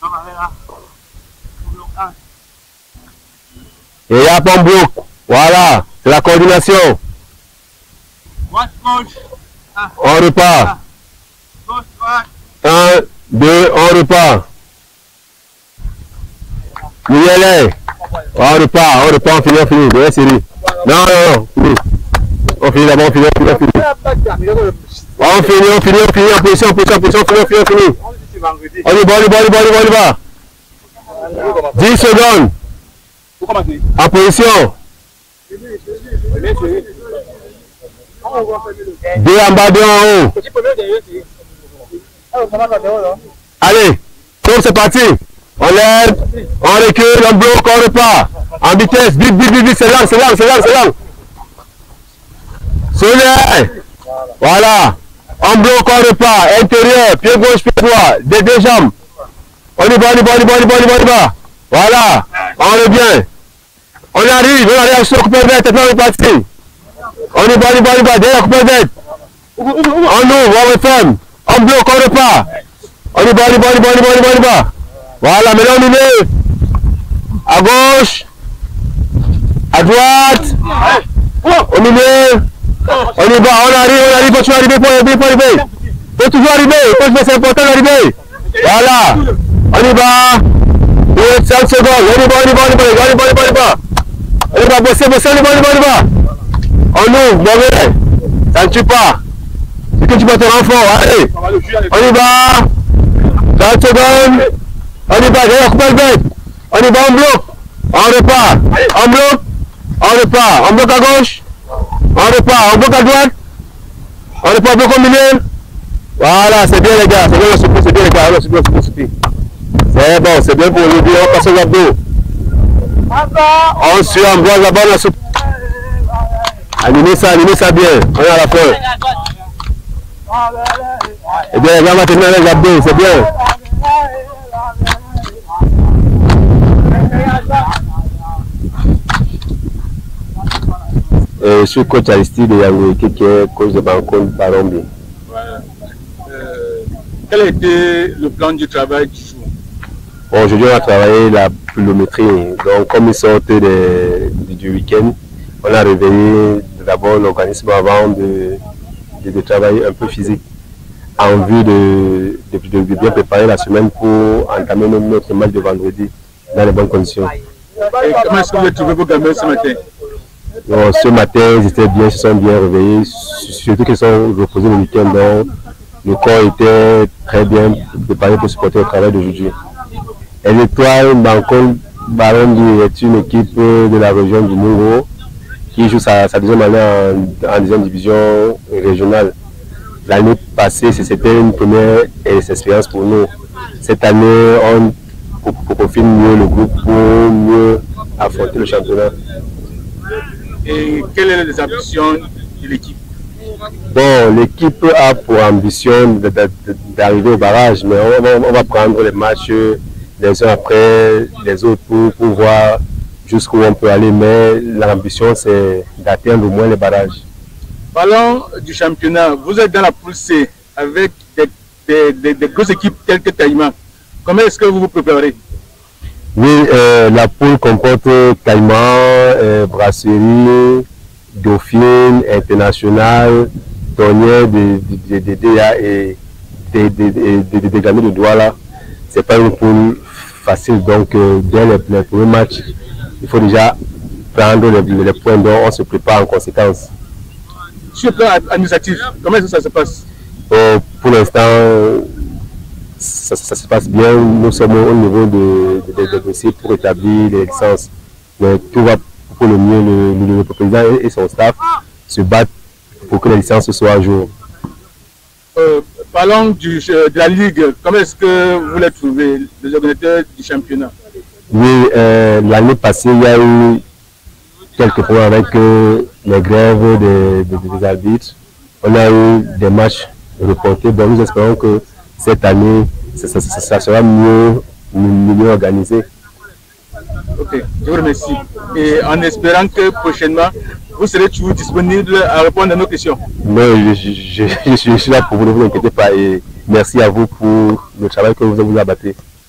Et il y a pas bloc. Voilà, c'est la coordination. On repart. 1, 2, on repart. On repart, on finit. Dernière série. Non, fini. On finit d'abord, on finit. On finit, en position, fini. On y va. 10 secondes. En position. 2 en bas, 2 en haut. Allez, tour, c'est parti. On lève, on recule, on bloque, on repart. En vitesse, vite, c'est lent. Soleil. Voilà. On bloque, on repart. Intérieur, pied gauche, pied droit. Des deux jambes. On y va. Voilà. On revient. On arrive sur le coupé vert. Maintenant, on est parti. On y va. Derrière coupé vert. On ouvre, on referme. On bloque, on repart. On y va. Voilà, maintenant on y met. À gauche. À droite. On y met. On y va, on arrive, faut toujours arriver. Faut toujours arriver, c'est important d'arriver. Voilà. On y va. 5 secondes. On y va. On va bosser, on y va. On ouvre, mauvais. Ça ne tue pas. C'est que tu vas te rendre fort. Allez. On y va. 30 secondes. On y va, derrière, coupe le bête. On y va, on bloque. On repart. On bloque. On repart. On bloque à gauche. On repart. On bloque à droite. On repart, bloc au milieu. Voilà, c'est bien les gars. C'est bien le souffle, c'est bien les gars. C'est bon, c'est bien pour aujourd'hui. On passe aux abdos. On suit, on boit la bonne soupe. Animez ça bien. On est à la fin. Eh bien, les gars, maintenant les abdos, c'est bien. Je suis coach Aristide Yangwe, qui est coach de Bancol Barombi. Quel a été le plan du travail du jour? Bon, aujourd'hui, on a travaillé la pliométrie. Donc, comme ils sortent du week-end, on a réveillé d'abord l'organisme avant de travailler un peu physique en vue de bien préparer la semaine pour entamer notre match de vendredi dans les bonnes conditions. Et comment est-ce que vous avez trouvé vos gamins ce matin? Donc, ce matin, ils étaient bien, ils se sont bien réveillés, surtout qu'ils sont reposés le week-end. Donc, le corps était très bien préparé pour supporter le travail d'aujourd'hui. Et l'Étoile Bancol Barombi est une équipe de la région du Mungo qui joue sa deuxième année en deuxième division régionale. L'année passée, c'était une première expérience pour nous. Cette année, on profile mieux le groupe pour mieux affronter le championnat. Et quelles sont les ambitions de l'équipe? Bon, l'équipe a pour ambition d'arriver au barrage, mais on va prendre les matchs les uns après les autres pour voir jusqu'où on peut aller. Mais l'ambition, c'est d'atteindre au moins les barrages. Parlons du championnat. Vous êtes dans la poule C avec des grosses équipes telles que Caïman. Comment est-ce que vous vous préparez? Oui, la poule comporte Caïman, Brasserie, Dauphine, International, Tonnier, des DA et des gamins de Douala. Ce n'est pas une poule facile, donc dès les premiers matchs, il faut déjà prendre les points dont on se prépare en conséquence. Sur le plan administratif, comment est-ce que ça se passe? Pour l'instant, ça se passe bien. Nous sommes au niveau des dossiers pour établir les licences. Mais tout va pour le mieux. Le président et son staff se battent pour que les licences soient à jour. Parlons de la Ligue. Comment est-ce que vous les trouvez, les organisateurs du championnat? Oui, l'année passée, il y a eu quelques problèmes avec les grèves des arbitres. On a eu des matchs reportés. Donc nous espérons que cette année, ça sera mieux organisé. Ok, je vous remercie. Et en espérant que prochainement, vous serez toujours disponible à répondre à nos questions. Non, je suis là pour vous, ne vous inquiétez pas. Et merci à vous pour le travail que vous abattez.